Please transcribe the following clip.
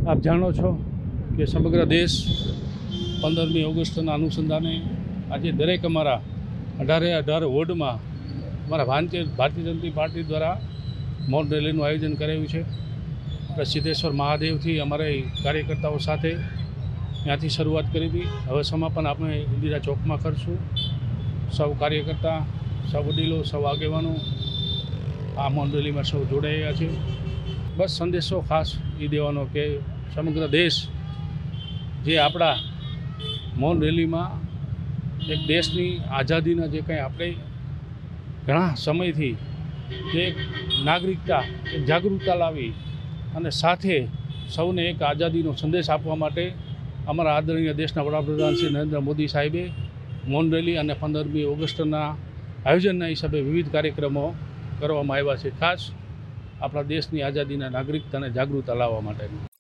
આપ જાણો છો કે સમગ્ર દેશ 15મી ઓગસ્ટના અનુસંધાને આજે દરેક અમારા 18 વોર્ડમાં અમારા ભારતીય જનતા પાર્ટી દ્વારા મૌન રેલીનું આયોજન કરાયું છે। આપણે સિદ્ધેશ્વર મહાદેવથી અમારે કાર્યકર્તાઓ સાથે ત્યાંથી શરૂઆત કરી હતી। હવે સમાપન આપણે ઇન્દિરા ચોકમાં કરશું। સૌ કાર્યકર્તા, સૌ વડીલો, સૌ આગેવાનો આ મૌન રેલીમાં સૌ જોડાયા છે। બસ સંદેશો ખાસ એ દેવાનો કે સમગ્ર દેશ જે આપણા મૌન રેલીમાં એક દેશની આઝાદીના જે કંઈ આપણે ઘણા સમયથી જે નાગરિકતા એક જાગૃતતા લાવી અને સાથે સૌને એક આઝાદીનો સંદેશ આપવા માટે અમારા આદરણીય દેશના વડાપ્રધાન શ્રી નરેન્દ્ર મોદી સાહેબે મૌન રેલી અને 15મી ઓગસ્ટના આયોજનના હિસાબે વિવિધ કાર્યક્રમો કરવામાં આવ્યા છે, ખાસ આપણા દેશની આઝાદીના નાગરિકતાને જાગૃતતા લાવવા માટે।